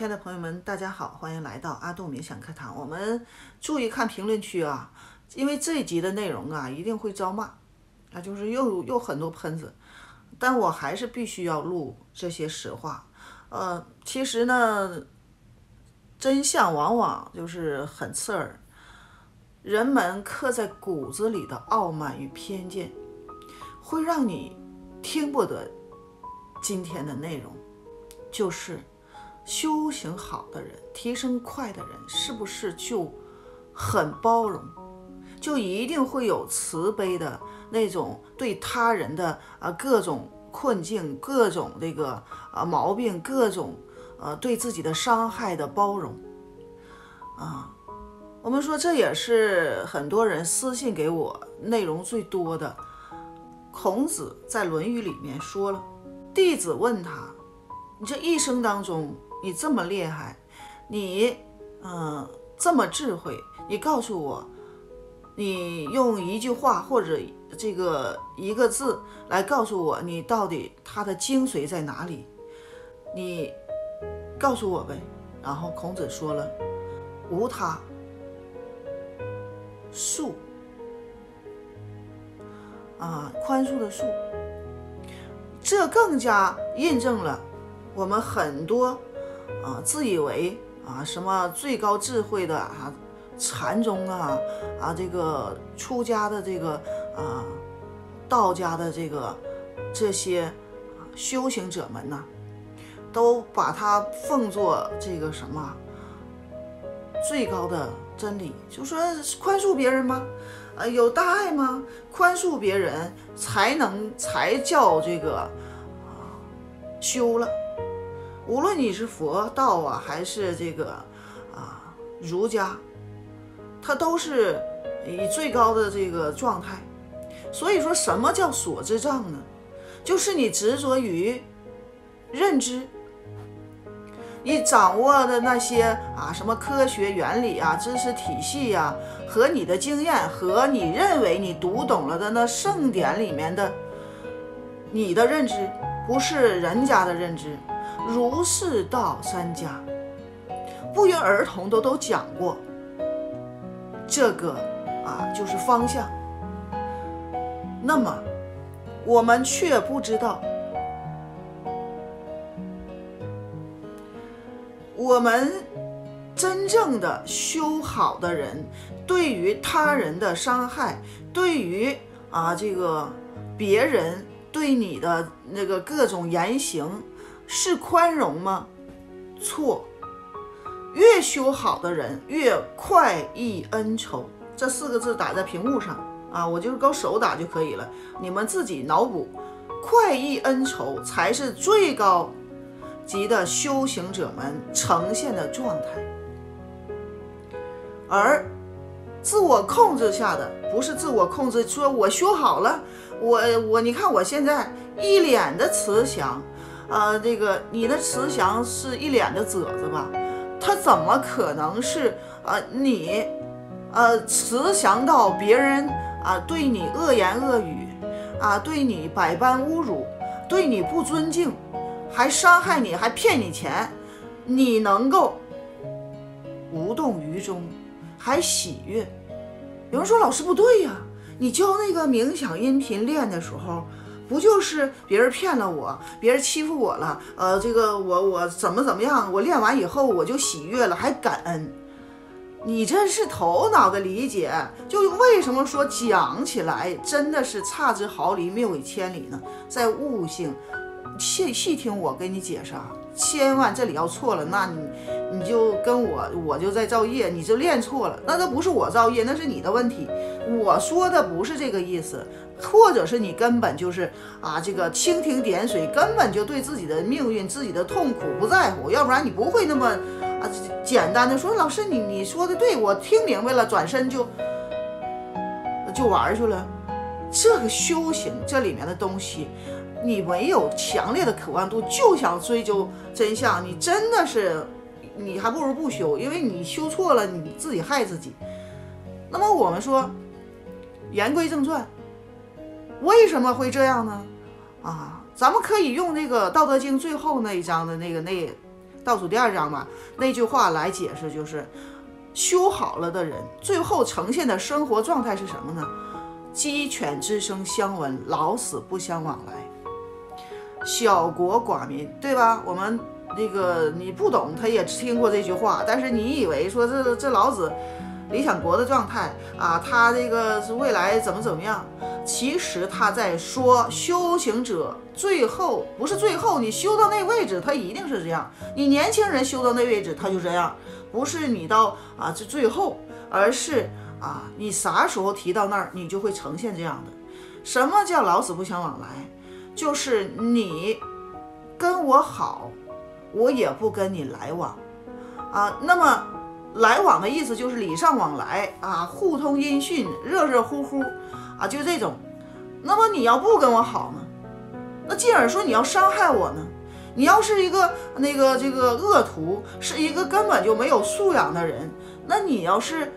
亲爱的朋友们，大家好，欢迎来到阿杜冥想课堂。我们注意看评论区啊，因为这一集的内容啊一定会遭骂，就是又很多喷子，但我还是必须要录这些实话。其实呢，真相往往就是很刺耳，人们刻在骨子里的傲慢与偏见，会让你听不得今天的内容，就是修行好的人，提升快的人，是不是就很包容，就一定会有慈悲的那种对他人的各种困境、各种毛病、各种对自己的伤害的包容我们说这也是很多人私信给我内容最多的。孔子在《论语》里面说了，弟子问他，你这一生当中你这么厉害，你这么智慧，你告诉我，你用一句话或者一个字来告诉我，你到底它的精髓在哪里？你告诉我呗。然后孔子说了，无他，恕宽恕的恕。这更加印证了我们很多自以为什么最高智慧的禅宗这个出家的道家的这些修行者们呢，都把它奉作什么最高的真理，就说宽恕别人吗？有大爱吗？宽恕别人才叫修了。无论你是佛道还是儒家，它都是以最高的状态。所以说什么叫所知障呢？就是你执着于认知，你掌握的那些什么科学原理知识体系和你的经验，和你认为你读懂了的那圣典里面的你的认知，不是人家的认知。儒释道三家不约而同都讲过，这个就是方向。那么我们却不知道，我们真正的修好的人，对于他人的伤害，对于别人对你的各种言行是宽容吗？错。越修好的人越快意恩仇，这4个字打在屏幕上我就够手打就可以了，你们自己脑补。快意恩仇才是最高级的修行者们呈现的状态。而自我控制下的不是自我控制，说我修好了，你看我现在一脸的慈祥你的慈祥是一脸的褶子吧？他怎么可能是你慈祥到别人对你恶言恶语对你百般侮辱，对你不尊敬，还伤害你，还骗你钱，你能够无动于衷，还喜悦？有人说老师不对呀，你教那个冥想音频练的时候，不就是别人骗了我，别人欺负我了我怎么样，我练完以后我就喜悦了，还感恩。你这是头脑的理解，就为什么说讲起来真的是差之毫厘谬以千里呢？在悟性，细听我给你解释千万这里要错了，那你就跟我就在造业，你就练错了，那不是我造业，那是你的问题。我说的不是这个意思，或者是你根本就是蜻蜓点水，根本就对自己的命运、自己的痛苦不在乎，要不然你不会那么简单的说老师你说的对，我听明白了，转身就玩去了。这个修行这里面的东西，你没有强烈的渴望度，就想追究真相，你真的是你还不如不修，因为你修错了你自己害自己。那么我们说言归正传，为什么会这样呢？咱们可以用那个《道德经》最后那一章的倒数第2章吧，那句话来解释，就是修好了的人最后呈现的生活状态是什么呢？鸡犬之声相闻，老死不相往来，小国寡民，对吧？我们那个你不懂，他也听过这句话，但是你以为说这老子理想国的状态啊，他这个是未来怎么样？其实他在说修行者最后不是最后，你修到那位置，他一定是这样。你年轻人修到那位置，他就这样，不是你到这最后，而是你啥时候提到那儿，你就会呈现这样的。什么叫老死不相往来？就是你跟我好，我也不跟你来往那么来往的意思就是礼尚往来互通音讯，热热乎乎就这种。那么你要不跟我好呢？那进而说你要伤害我呢？你要是一个这个恶徒，是一个根本就没有素养的人，那你要是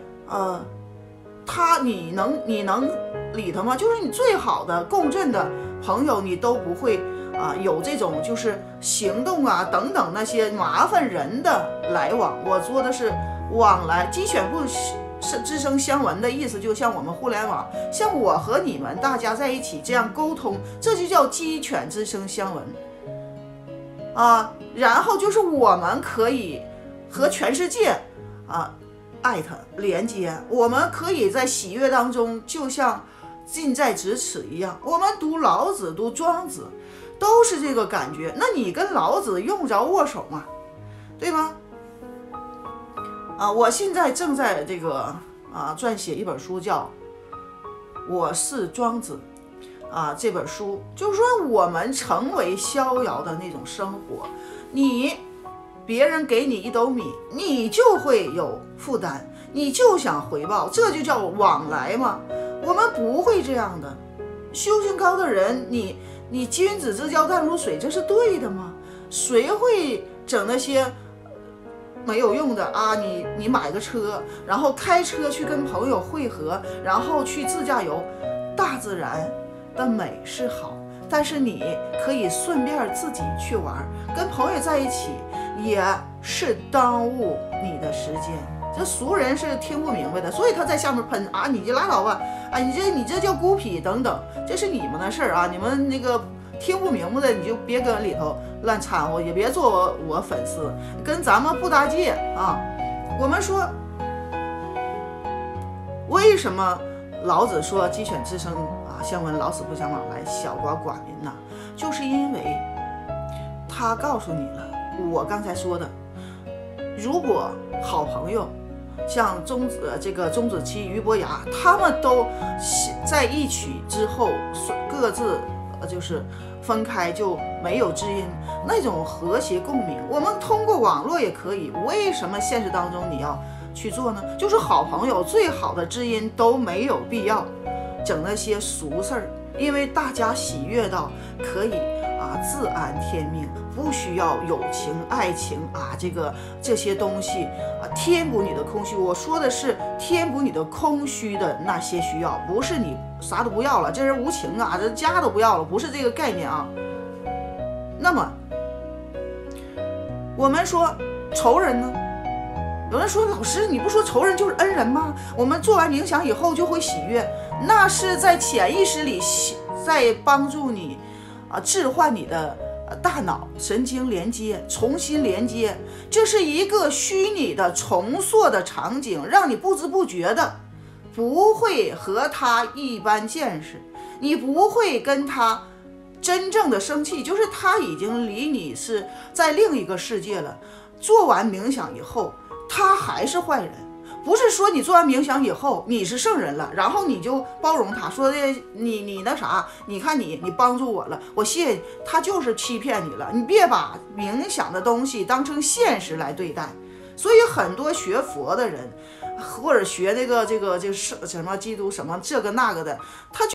你能理他吗？就是你最好的共振的朋友，你都不会有这种就是行动等等那些麻烦人的来往。我说的是往来，鸡犬不之声相闻的意思，就像我们互联网，像我和你们大家在一起这样沟通，这就叫鸡犬之声相闻然后就是我们可以和全世界艾特连接，我们可以在喜悦当中，就像近在咫尺一样。我们读老子读庄子都是这个感觉，那你跟老子用不着握手嘛，对吗？我现在正在这个撰写一本书，叫我是庄子这本书就是说我们成为逍遥的那种生活，别人给你一斗米，你就会有负担，你就想回报，这就叫往来嘛。我们不会这样的。修行高的人，你君子之交淡如水，这是对的吗？谁会整那些没有用的你买个车，然后开车去跟朋友会合，然后去自驾游。大自然的美是好，但是你可以顺便自己去玩，跟朋友在一起也是耽误你的时间。这俗人是听不明白的，所以他在下面喷你就拉倒吧你这叫孤僻等等，这是你们的事儿你们那个听不明白的你就别跟里头乱掺和，也别做我粉丝，跟咱们不搭界我们说为什么老子说鸡犬之声相闻，老死不相往来，小国寡民呢？就是因为他告诉你了我刚才说的，如果好朋友像钟子期、俞伯牙，他们都在一起之后各自就是分开，就没有知音，那种和谐共鸣我们通过网络也可以，为什么现实当中你要去做呢？就是好朋友最好的知音都没有必要整那些俗事儿，因为大家喜悦到可以自安天命，不需要友情爱情这些东西填补你的空虚。我说的是填补你的空虚的那些需要，不是你啥都不要了，这人无情这家都不要了，不是这个概念那么我们说仇人呢，有人说老师你不说仇人就是恩人吗？我们做完冥想以后就会喜悦，那是在潜意识里在帮助你置换你的大脑神经连接，重新连接，这是一个虚拟的重塑的场景，让你不知不觉的不会和他一般见识，你不会跟他真正的生气，就是他已经离你是在另一个世界了。做完冥想以后他还是坏人，不是说你做完冥想以后你是圣人了，然后你就包容他，说的你那啥，你看你帮助我了，我谢谢。他就是欺骗你了，你别把冥想的东西当成现实来对待。所以很多学佛的人或者学这个什么基督什么这个那个的，他